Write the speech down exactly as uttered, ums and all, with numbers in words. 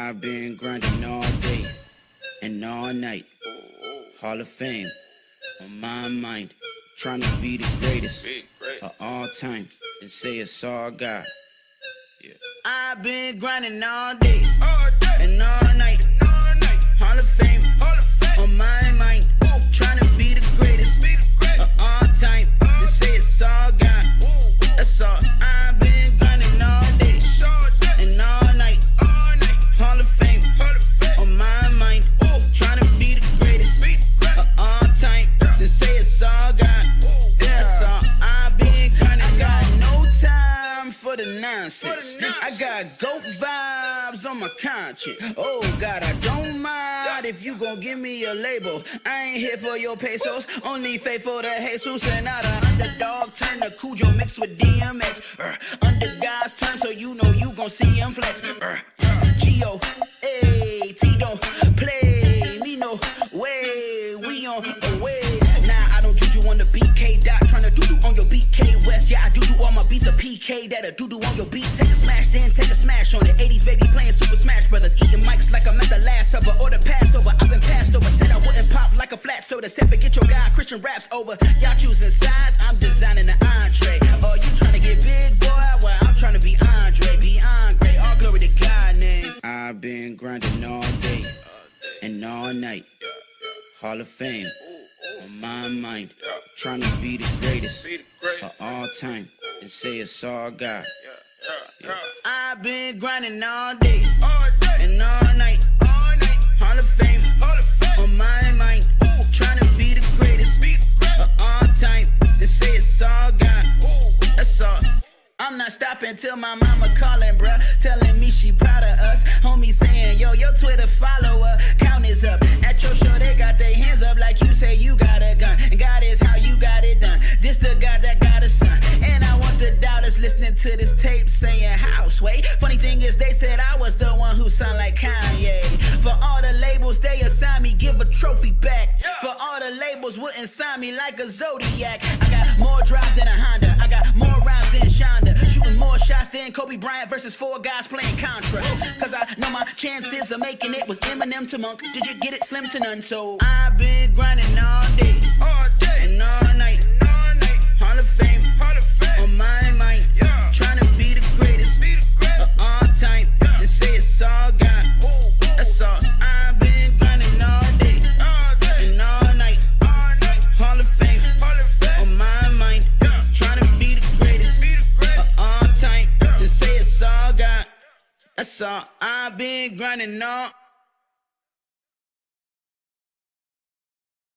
I've been grinding all day and all night. Hall of Fame on my mind. Trying to be the greatest of all time and say it's all God. Yeah. I've been grinding all day and all night. Hall of Fame on my mind. Trying to be the greatest of all time and say it's all God. That's all. I've been grinding all day and all night. Hall of Fame on my mind. Trying to be the greatest of all time and say it's all God. That's all. I've been grinding. Got no time for the nonsense. I got goat vibes on my conscience. Oh God, I don't mind if you gon' give me a label. I ain't here for your pesos, only faithful to Jesus. And out of underdog, turn to Cujo mixed with D M X. Uh, under God's terms, so you know you gon' see him flex. Uh, uh, G O, A, T don't play me no way. We on the way. Nah, I don't juju on the B K dot. Tryna doo-doo on your B K West. Yeah, I do-doo all my beats of P K. That a doo-doo on your beat. Take a smash, then take a smash on the eighties baby playing Super Smash Brothers. Eating mics like I'm at the last supper or the Passover. I've been passed over. Said I wouldn't pop like a flat soda. Said forget your guy, Christian raps over. Y'all choosing sides, I'm designing the entree. Oh, you tryna get big, boy? Well, I'm tryna be Andre, be Andre. All glory to God name. I've been grinding all day and all night. Hall of Fame on my mind. Trying to be the greatest of all time and say it's all God. Yeah. I've been grinding all day and all night. Hall of Fame on my mind. Trying to be the greatest of all time and say it's all God. That's all. I'm not stopping till my mama calling, bruh, telling me she proud of us. Homie saying, yo, your Twitter follower count is up. At your show, they got their hands up like you say you got a gun. And God is how you got it done. This the God that got a son. And I want the doubters listening to this tape saying, how, Sway? Funny thing is, they said I was the one who sound like Kanye. For all the labels they assigned me, give a trophy back. For all the labels wouldn't sign me like a Zodiac. I got more drive than a Honda. I got more rounds than Shonda. Shooting more shots than Kobe Bryant versus four guys playing Contra. Cause I know my chances of making it was Eminem to Monk. Did you get it? Slim to none. So I've been grinding all day and all night. Hall of Fame on my mind. Trying to be the greatest of all time and say it's all God. That's all. I've been grinding all day and all night. Hall of Fame on my mind. Trying to be the greatest of all time and say it's all God. That's all. I've been grinding all